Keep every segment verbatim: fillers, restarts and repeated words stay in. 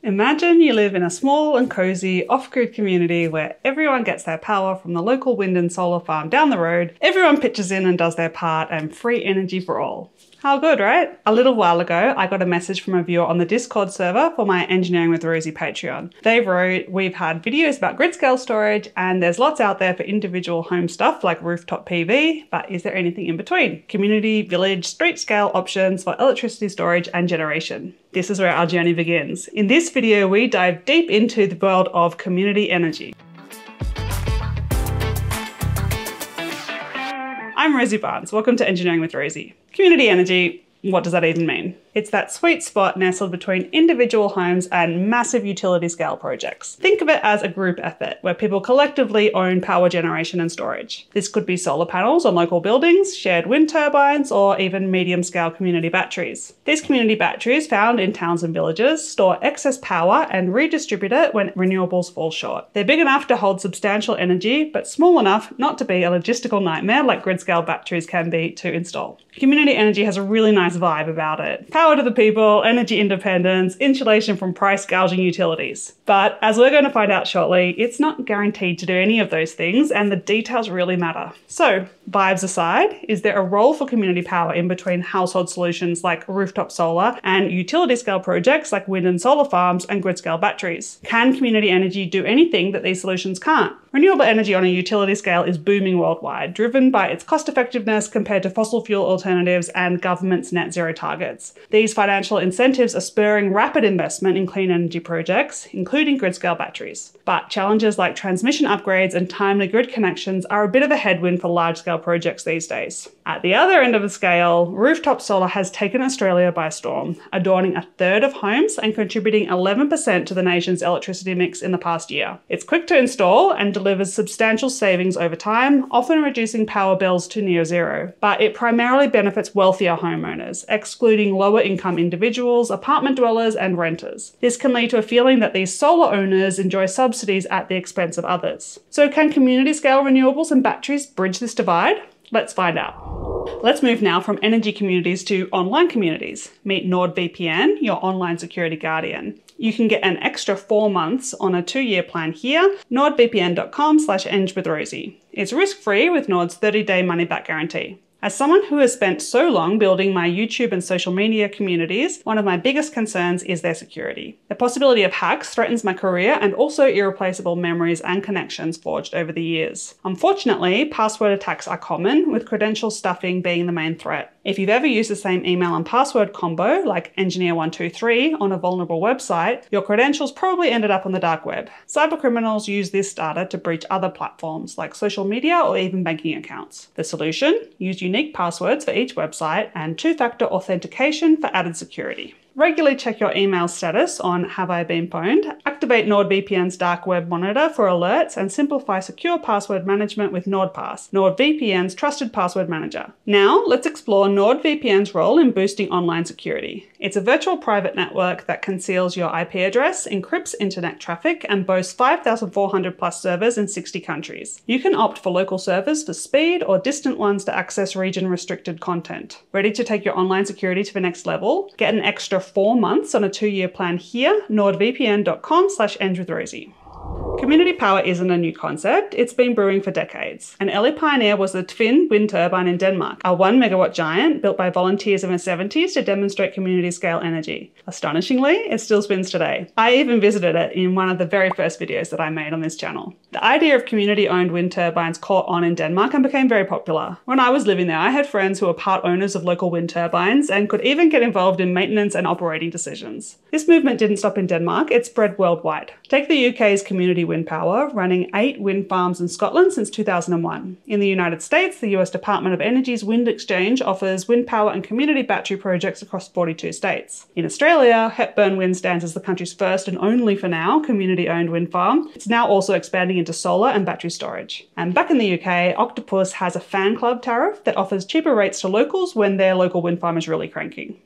Imagine you live in a small and cozy off-grid community where everyone gets their power from the local wind and solar farm down the road, everyone pitches in and does their part, and free energy for all. How good, right? A little while ago, I got a message from a viewer on the Discord server for my Engineering with Rosie Patreon. They wrote, "We've had videos about grid scale storage and there's lots out there for individual home stuff like rooftop P V, but is there anything in between? Community, village, street scale options for electricity storage and generation." This is where our journey begins. In this video, we dive deep into the world of community energy. I'm Rosie Barnes. Welcome to Engineering with Rosie. Community energy, what does that even mean? It's that sweet spot nestled between individual homes and massive utility scale projects. Think of it as a group effort where people collectively own power generation and storage. This could be solar panels on local buildings, shared wind turbines, or even medium scale community batteries. These community batteries, found in towns and villages, store excess power and redistribute it when renewables fall short. They're big enough to hold substantial energy, but small enough not to be a logistical nightmare like grid scale batteries can be to install. Community energy has a really nice vibe about it. Power to the people, energy independence, insulation from price gouging utilities. But as we're going to find out shortly, it's not guaranteed to do any of those things, and the details really matter. So, vibes aside, is there a role for community power in between household solutions like rooftop solar and utility scale projects like wind and solar farms and grid scale batteries? Can community energy do anything that these solutions can't? Renewable energy on a utility scale is booming worldwide, driven by its cost effectiveness compared to fossil fuel alternatives and government's net zero targets. These financial incentives are spurring rapid investment in clean energy projects, including grid scale batteries. But challenges like transmission upgrades and timely grid connections are a bit of a headwind for large scale projects these days. At the other end of the scale, rooftop solar has taken Australia by storm, adorning a third of homes and contributing eleven percent to the nation's electricity mix in the past year. It's quick to install and delivers substantial savings over time, often reducing power bills to near zero. But it primarily benefits wealthier homeowners, excluding lower income individuals, apartment dwellers, and renters. This can lead to a feeling that these solar owners enjoy subsidies at the expense of others. So can community scale renewables and batteries bridge this divide? Let's find out. Let's move now from energy communities to online communities. Meet NordVPN, your online security guardian. You can get an extra four months on a two-year plan here, nordvpn.com slash engwithrosie. It's risk-free with Nord's thirty-day money-back guarantee. As someone who has spent so long building my YouTube and social media communities, one of my biggest concerns is their security. The possibility of hacks threatens my career and also irreplaceable memories and connections forged over the years. Unfortunately, password attacks are common, with credential stuffing being the main threat. If you've ever used the same email and password combo, like engineer one two three, on a vulnerable website, your credentials probably ended up on the dark web. Cybercriminals use this data to breach other platforms, like social media or even banking accounts. The solution? Use unique passwords for each website and two-factor authentication for added security. Regularly check your email status on Have I Been Pwned, activate NordVPN's dark web monitor for alerts, and simplify secure password management with NordPass, NordVPN's trusted password manager. Now, let's explore NordVPN's role in boosting online security. It's a virtual private network that conceals your I P address, encrypts internet traffic, and boasts five thousand four hundred plus servers in sixty countries. You can opt for local servers for speed or distant ones to access region-restricted content. Ready to take your online security to the next level? Get an extra four months on a two-year plan here, nordvpn.com slash engwithrosie. Community power isn't a new concept, it's been brewing for decades. An early pioneer was the Twin wind turbine in Denmark, a one megawatt giant built by volunteers in the seventies to demonstrate community scale energy. Astonishingly, it still spins today. I even visited it in one of the very first videos that I made on this channel. The idea of community-owned wind turbines caught on in Denmark and became very popular. When I was living there, I had friends who were part owners of local wind turbines and could even get involved in maintenance and operating decisions. This movement didn't stop in Denmark, it spread worldwide. Take the U K's community wind power, running eight wind farms in Scotland since two thousand one. In the United States, the U S Department of Energy's Wind Exchange offers wind power and community battery projects across forty-two states. In Australia, Hepburn Wind stands as the country's first and only for now community-owned wind farm. It's now also expanding into solar and battery storage. And back in the U K, Octopus has a fan club tariff that offers cheaper rates to locals when their local wind farm is really cranking.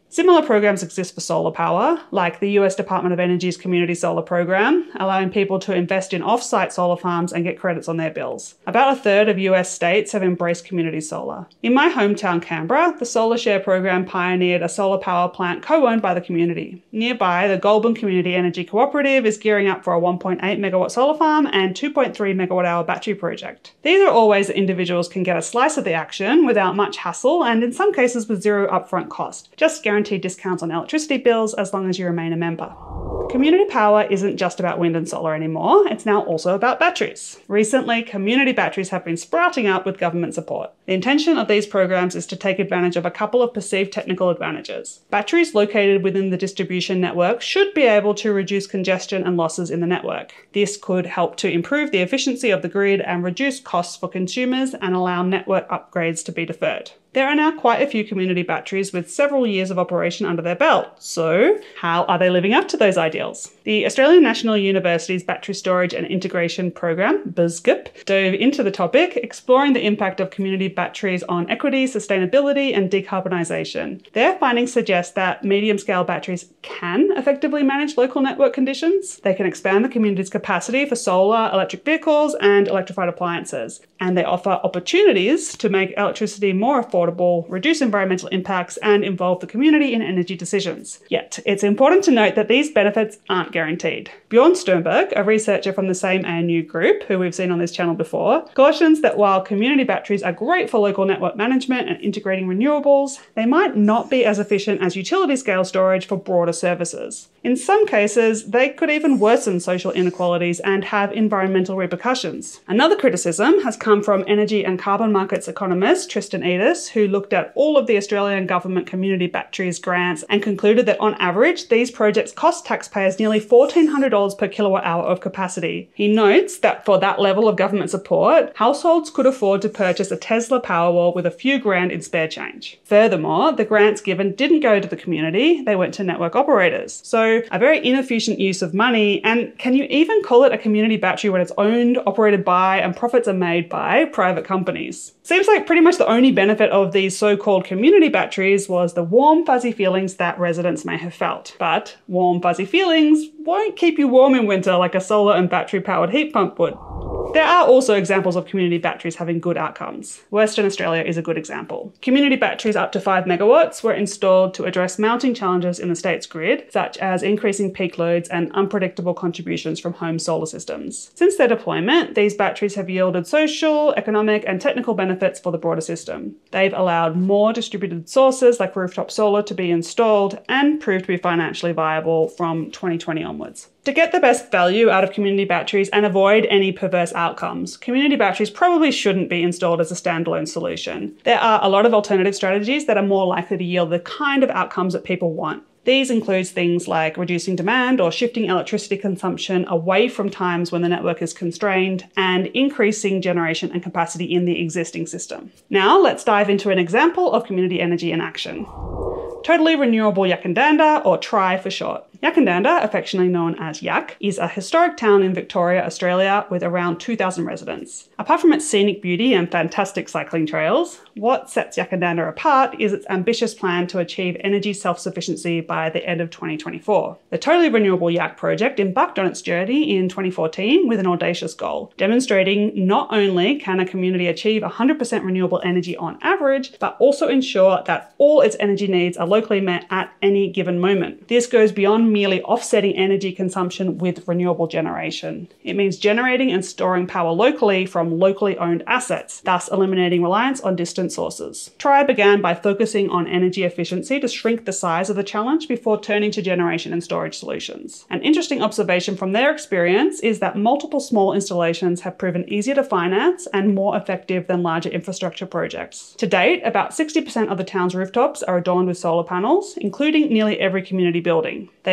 Similar programs exist for solar power, like the U S Department of Energy's Community Solar Program, allowing people to invest in off-site solar farms and get credits on their bills. About a third of U S states have embraced community solar. In my hometown Canberra, the Solar Share program pioneered a solar power plant co-owned by the community. Nearby, the Goulburn Community Energy Cooperative is gearing up for a one point eight megawatt solar farm and two point three megawatt hour battery project. These are all ways that individuals can get a slice of the action without much hassle and in some cases with zero upfront cost. Just guaranteed discounts on electricity bills as long as you remain a member. Community power isn't just about wind and solar anymore, it's now also about batteries. Recently, community batteries have been sprouting up with government support. The intention of these programs is to take advantage of a couple of perceived technical advantages. Batteries located within the distribution network should be able to reduce congestion and losses in the network. This could help to improve the efficiency of the grid and reduce costs for consumers and allow network upgrades to be deferred. There are now quite a few community batteries with several years of operation under their belt. So, how are they living up to those ideals? The Australian National University's Battery Storage and Integration Program, B S G I P, dove into the topic, exploring the impact of community batteries on equity, sustainability, and decarbonisation. Their findings suggest that medium-scale batteries can effectively manage local network conditions. They can expand the community's capacity for solar, electric vehicles, and electrified appliances. And they offer opportunities to make electricity more affordable, reduce environmental impacts, and involve the community in energy decisions. Yet, it's important to note that these benefits aren't guaranteed. Bjorn Sternberg, a researcher from the same A N U group, who we've seen on this channel before, cautions that while community batteries are great for local network management and integrating renewables, they might not be as efficient as utility-scale storage for broader services. In some cases, they could even worsen social inequalities and have environmental repercussions. Another criticism has come from energy and carbon markets economist Tristan Edis, who looked at all of the Australian government community batteries grants and concluded that on average, these projects cost taxpayers nearly fourteen hundred dollars per kilowatt hour of capacity. He notes that for that level of government support, households could afford to purchase a Tesla Powerwall with a few grand in spare change. Furthermore, the grants given didn't go to the community, they went to network operators. So a very inefficient use of money, and can you even call it a community battery when it's owned, operated by, and profits are made by private companies? Seems like pretty much the only benefit of these so-called community batteries was the warm, fuzzy feelings that residents may have felt. But warm, fuzzy feelings won't keep you warm in winter like a solar and battery-powered heat pump would. There are also examples of community batteries having good outcomes. Western Australia is a good example. Community batteries up to five megawatts were installed to address mounting challenges in the state's grid, such as increasing peak loads and unpredictable contributions from home solar systems. Since their deployment, these batteries have yielded social, economic, and technical benefits for the broader system. They've allowed more distributed sources like rooftop solar to be installed and proved to be financially viable from twenty twenty onwards. To get the best value out of community batteries and avoid any perverse outcomes, community batteries probably shouldn't be installed as a standalone solution. There are a lot of alternative strategies that are more likely to yield the kind of outcomes that people want. These include things like reducing demand or shifting electricity consumption away from times when the network is constrained and increasing generation and capacity in the existing system. Now let's dive into an example of community energy in action. Totally Renewable Yackandandah, or TRI for short. Yackandandah, affectionately known as Yak, is a historic town in Victoria, Australia, with around two thousand residents. Apart from its scenic beauty and fantastic cycling trails, what sets Yackandandah apart is its ambitious plan to achieve energy self-sufficiency by the end of twenty twenty-four. The Totally Renewable Yak project embarked on its journey in twenty fourteen with an audacious goal, demonstrating not only can a community achieve one hundred percent renewable energy on average, but also ensure that all its energy needs are locally met at any given moment. This goes beyond merely offsetting energy consumption with renewable generation. It means generating and storing power locally from locally owned assets, thus eliminating reliance on distant sources. TRI began by focusing on energy efficiency to shrink the size of the challenge before turning to generation and storage solutions. An interesting observation from their experience is that multiple small installations have proven easier to finance and more effective than larger infrastructure projects. To date, about sixty percent of the town's rooftops are adorned with solar panels, including nearly every community building. They've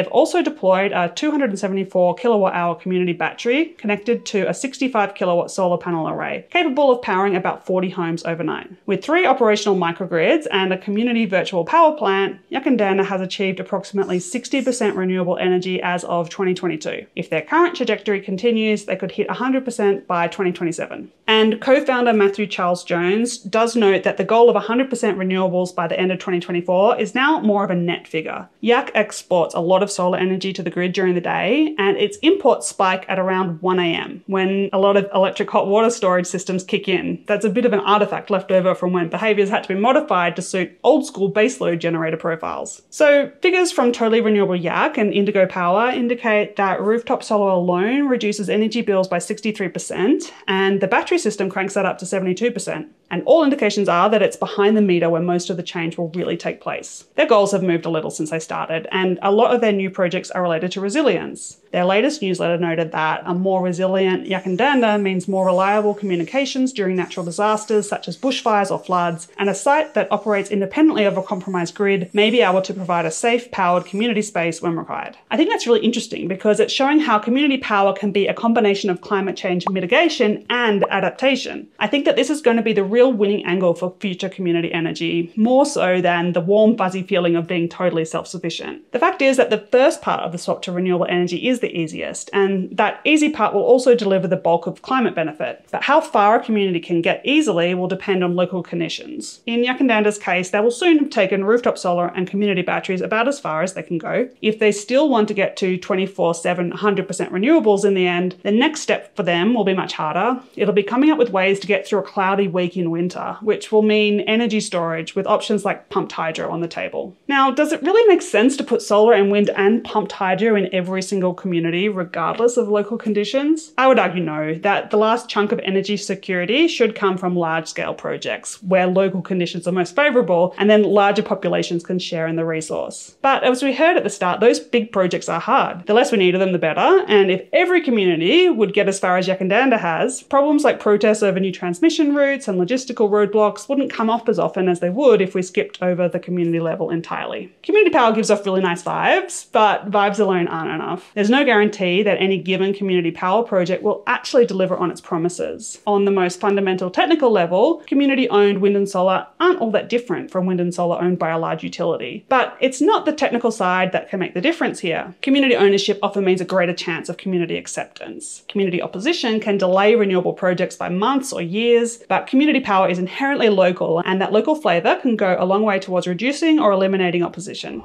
they've also deployed a two hundred seventy-four kilowatt hour community battery connected to a sixty-five kilowatt solar panel array, capable of powering about forty homes overnight. With three operational microgrids and a community virtual power plant, Yackandandah has achieved approximately sixty percent renewable energy as of twenty twenty-two. If their current trajectory continues, they could hit one hundred percent by twenty twenty-seven. And co-founder Matthew Charles Jones does note that the goal of one hundred percent renewables by the end of twenty twenty-four is now more of a net figure. Yak exports a lot of solar energy to the grid during the day, and its imports spike at around one A M when a lot of electric hot water storage systems kick in. That's a bit of an artifact left over from when behaviours had to be modified to suit old school baseload generator profiles. So figures from Totally Renewable Yak and Indigo Power indicate that rooftop solar alone reduces energy bills by sixty-three percent, and the battery system cranks that up to seventy-two percent. And all indications are that it's behind the meter where most of the change will really take place. Their goals have moved a little since they started, and a lot of their new projects are related to resilience. Their latest newsletter noted that a more resilient Yackandandah means more reliable communications during natural disasters such as bushfires or floods, and a site that operates independently of a compromised grid may be able to provide a safe, powered community space when required. I think that's really interesting because it's showing how community power can be a combination of climate change mitigation and adaptation. I think that this is going to be the real winning angle for future community energy, more so than the warm, fuzzy feeling of being totally self-sufficient. The fact is that the first part of the swap to renewable energy is the easiest, and that easy part will also deliver the bulk of climate benefit. But how far a community can get easily will depend on local conditions. In Yackandandah's case, they will soon have taken rooftop solar and community batteries about as far as they can go. If they still want to get to twenty-four seven, one hundred percent renewables in the end, the next step for them will be much harder. It'll be coming up with ways to get through a cloudy week in winter, which will mean energy storage with options like pumped hydro on the table. Now, does it really make sense to put solar and wind and pumped hydro in every single community, regardless of local conditions? I would argue no, that the last chunk of energy security should come from large-scale projects where local conditions are most favourable, and then larger populations can share in the resource. But as we heard at the start, those big projects are hard. The less we need of them, the better, and if every community would get as far as Yackandandah has, problems like protests over new transmission routes and logistical roadblocks wouldn't come up as often as they would if we skipped over the community level entirely. Community power gives off really nice vibes, but vibes alone aren't enough. There's no guarantee that any given community power project will actually deliver on its promises. On the most fundamental technical level, community-owned wind and solar aren't all that different from wind and solar owned by a large utility. But it's not the technical side that can make the difference here. Community ownership often means a greater chance of community acceptance. Community opposition can delay renewable projects by months or years, but community power is inherently local, and that local flavour can go a long way towards reducing or eliminating opposition.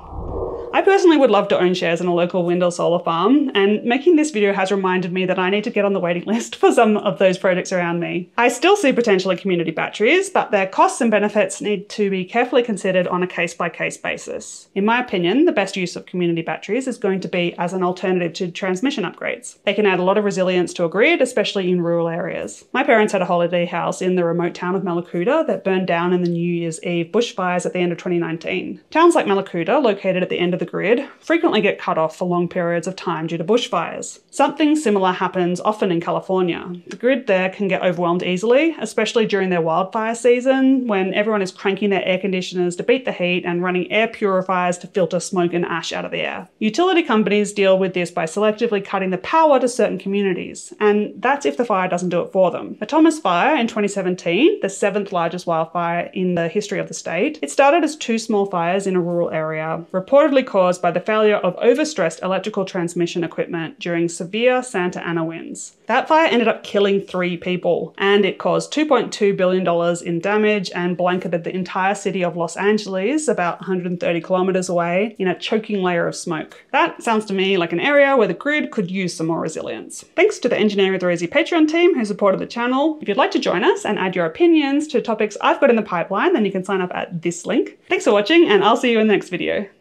I personally would love to own shares in a local wind or solar farm, and making this video has reminded me that I need to get on the waiting list for some of those projects around me. I still see potential in community batteries, but their costs and benefits need to be carefully considered on a case-by-case basis. In my opinion, the best use of community batteries is going to be as an alternative to transmission upgrades. They can add a lot of resilience to a grid, especially in rural areas. My parents had a holiday house in the remote town of Mallacoota that burned down in the New Year's Eve bushfires at the end of twenty nineteen. Towns like Mallacoota, located at the end of the grid, frequently get cut off for long periods of time due to bushfires. Something similar happens often in California. The grid there can get overwhelmed easily, especially during their wildfire season, when everyone is cranking their air conditioners to beat the heat and running air purifiers to filter smoke and ash out of the air. Utility companies deal with this by selectively cutting the power to certain communities, and that's if the fire doesn't do it for them. A Thomas Fire in twenty seventeen, the seventh largest wildfire in the history of the state, it started as two small fires in a rural area, reportedly caused by the failure of overstressed electrical transmission equipment during severe Santa Ana winds. That fire ended up killing three people, and it caused two point two billion dollars in damage and blanketed the entire city of Los Angeles, about one hundred thirty kilometers away, in a choking layer of smoke. That sounds to me like an area where the grid could use some more resilience. Thanks to the Engineering with Rosie Patreon team who supported the channel. If you'd like to join us and add your opinions to topics I've got in the pipeline, then you can sign up at this link. Thanks for watching, and I'll see you in the next video.